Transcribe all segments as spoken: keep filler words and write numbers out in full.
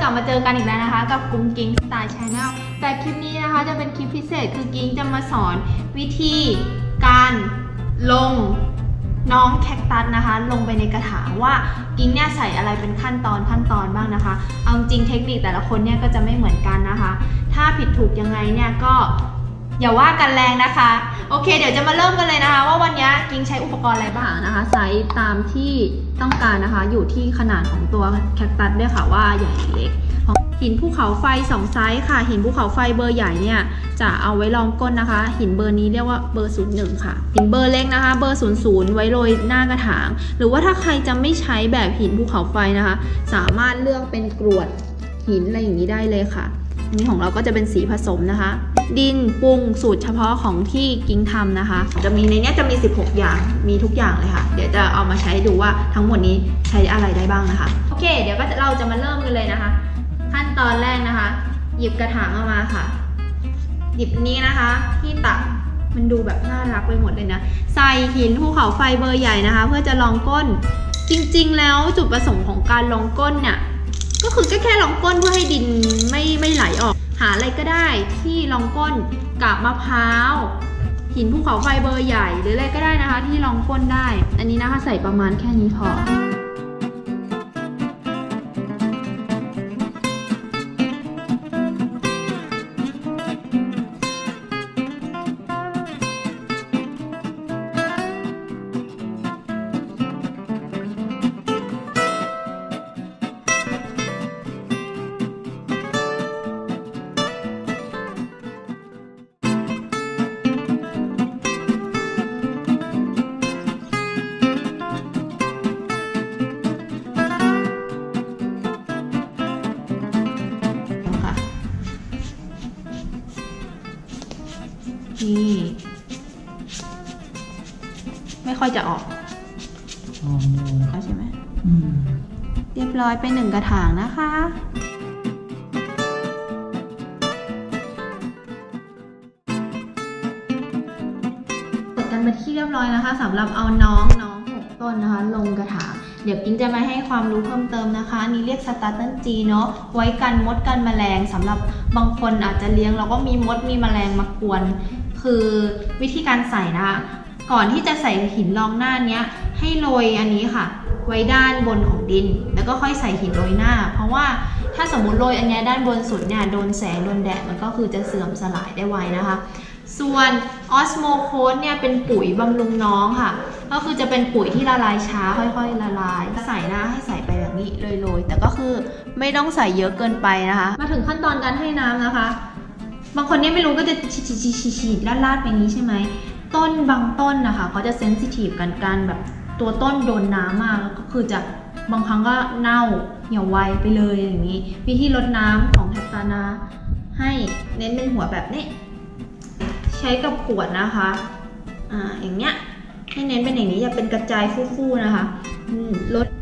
กลับมาเจอกันอีกแล้วนะคะกับกุ้งกิ้งสไตล์ชาแนลแต่คลิปนี้นะคะจะเป็นคลิปพิเศษคือกิ้งจะมาสอนวิธีการลงน้องแคคตัสนะคะลงไปในกระถางว่ากิ้งเนี่ยใส่อะไรเป็นขั้นตอนขั้นตอนบ้างนะคะเอาจริงเทคนิคแต่ละคนเนี่ยก็จะไม่เหมือนกันนะคะถ้าผิดถูกยังไงเนี่ยก็อย่าว่ากันแรงนะคะโอเคเดี๋ยวจะมาเริ่มกันเลยนะคะว่าวันนี้กิ้งใช้อุปกรณ์อะไรบ้างนะคะไซส์ตามที่ต้องการนะคะอยู่ที่ขนาดของตัวแคคตัสด้วยค่ะว่าใหญ่หรือเล็กหินภูเขาไฟสองไซส์ค่ะหินภูเขาไฟเบอร์ใหญ่เนี่ยจะเอาไว้รองก้นนะคะหินเบอร์นี้เรียกว่าเบอร์ศูนย์หนึ่งค่ะหินเบอร์เล็กนะคะเบอร์ศูนย์ศูนย์ไว้โรยหน้ากระถางหรือว่าถ้าใครจะไม่ใช้แบบหินภูเขาไฟนะคะสามารถเลือกเป็นกรวดหินอะไรอย่างนี้ได้เลยค่ะนี่ของเราก็จะเป็นสีผสมนะคะดินปรุงสูตรเฉพาะของที่กิ้งทำนะคะจะมีในนี้จะมีสิบหกอย่างมีทุกอย่างเลยค่ะเดี๋ยวจะเอามาใช้ดูว่าทั้งหมดนี้ใช้อะไรได้บ้างนะคะโอเคเดี๋ยวก็เราจะมาเริ่มกันเลยนะคะขั้นตอนแรกนะคะหยิบกระถางออกมาค่ะหยิบนี้นะคะที่ตักมันดูแบบน่ารักไปหมดเลยนะใส่หินภูเขาไฟเบอร์ใหญ่นะคะเพื่อจะรองก้นจริงๆแล้วจุดประสงค์ของการรองก้นเนี่ยก็คือแค่แค่รองก้นเพื่อให้ดินไม่ไม่ไหลออกหาอะไรก็ได้ที่รองก้นกาบมะพร้าวหินภูเขาไฟเบอร์ใหญ่หรืออะไรก็ได้นะคะที่รองก้นได้อันนี้นะคะใส่ประมาณแค่นี้พอนี่ไม่ค่อยจะออกอ๋อใช่ไหมเรียบร้อยไปหนึ่งกระถางนะคะกดกันไปที่เรียบร้อยนะคะสำหรับเอาน้องน้องหกต้นนะคะลงกระถางเดี๋ยวกิ้งจะมาให้ความรู้เพิ่มเติมนะคะนี่เรียกสตาร์เตอร์จีเนาะไว้กันมดกันแมลงสำหรับบางคนอาจจะเลี้ยงแล้วก็มีมดมีแมลงมากวนคือวิธีการใส่นะคะก่อนที่จะใส่หินรองหน้านี้ให้โรยอันนี้ค่ะไว้ด้านบนของดินแล้วก็ค่อยใส่หินโรยหน้าเพราะว่าถ้าสมมุติโรยอันนี้ด้านบนสุดเนี่ยโดนแสงโดนแดดมันก็คือจะเสื่อมสลายได้ไวนะคะส่วนออสโมโคสเนี่ยเป็นปุ๋ยบำรุงน้องค่ะก็คือจะเป็นปุ๋ยที่ละลายช้าค่อยๆละลายใส่นะให้ใส่ไปแบบนี้โรยๆแต่ก็คือไม่ต้องใส่เยอะเกินไปนะคะมาถึงขั้นตอนการให้น้ำนะคะบางคนเนี่ยไม่รู้ก็จะฉีดๆๆลาดๆไปนี้ใช่ไหมต้นบางต้นนะคะเขาจะเซนซิทีฟกันการแบบตัวต้นโดนน้ำมากก็คือจะบางครั้งก็เน่าเหี่ยวไวไปเลยอย่างนี้วิธีรดน้ำของแคคตัสนะให้เน้นเป็นหัวแบบนี้ใช้กับขวดนะคะอ่าอย่างเงี้ยให้เน้นเป็นอย่างนี้อย่าเป็นกระจายฟู่ๆนะคะลด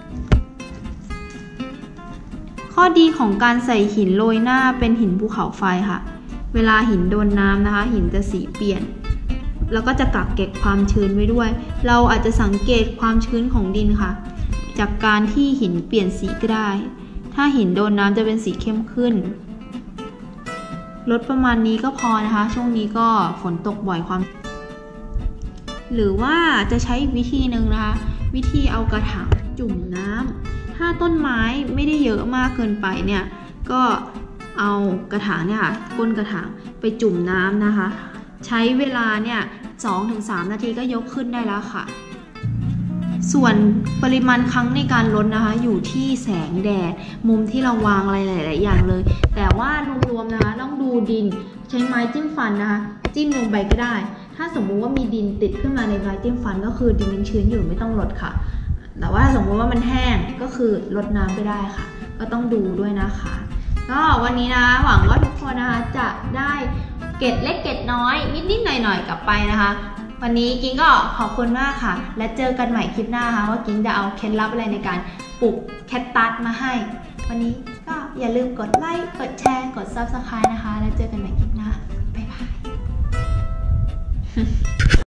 ข้อดีของการใส่หินโรยหน้าเป็นหินภูเขาไฟค่ะเวลาหินโดนน้ำนะคะหินจะสีเปลี่ยนแล้วก็จะกักเก็บความชื้นไว้ด้วยเราอาจจะสังเกตความชื้นของดินค่ะจากการที่หินเปลี่ยนสีก็ได้ถ้าหินโดนน้ำจะเป็นสีเข้มขึ้นลดประมาณนี้ก็พอนะคะช่วงนี้ก็ฝนตกบ่อยความหรือว่าจะใช้อีกวิธีหนึ่งนะคะวิธีเอากระถางจุ่มน้ำถ้าต้นไม้ไม่ได้เยอะมากเกินไปเนี่ยก็เอากระถางเนี่ยค่ะก้นกระถางไปจุ่มน้ำนะคะใช้เวลาเนี่ย สองถึงสาม นาทีก็ยกขึ้นได้แล้วค่ะส่วนปริมาณครั้งในการลดนะคะอยู่ที่แสงแดดมุมที่เราวางอะไรหลายๆอย่างเลยแต่ว่ารวมๆนะคะต้องดูดินใช้ไม้จิ้มฟันนะคะจิ้มลงไปก็ได้ถ้าสมมุติว่ามีดินติดขึ้นมาในไม้จิ้มฟันก็คือดินยังชื้นอยู่ไม่ต้องลดค่ะแต่ว่าสมมุติว่ามันแห้งก็คือลดน้ำไปได้ค่ะก็ต้องดูด้วยนะคะก็วันนี้นะหวังว่าทุกคนนะคะจะได้เกร็ดเล็กเกร็ดน้อยนิดๆหน่อยๆกลับไปนะคะวันนี้กิ้งก็ขอบคุณมากค่ะและเจอกันใหม่คลิปหน้าค่ะว่ากิ้งจะเอาเคล็ดลับอะไรในการปลูกแคคตัสมาให้วันนี้ก็อย่าลืมกดไลค์กดแชร์กด ซับสไครบ์ นะคะแล้วเจอกันใหม่คลิปหน้าบ๊ายบาย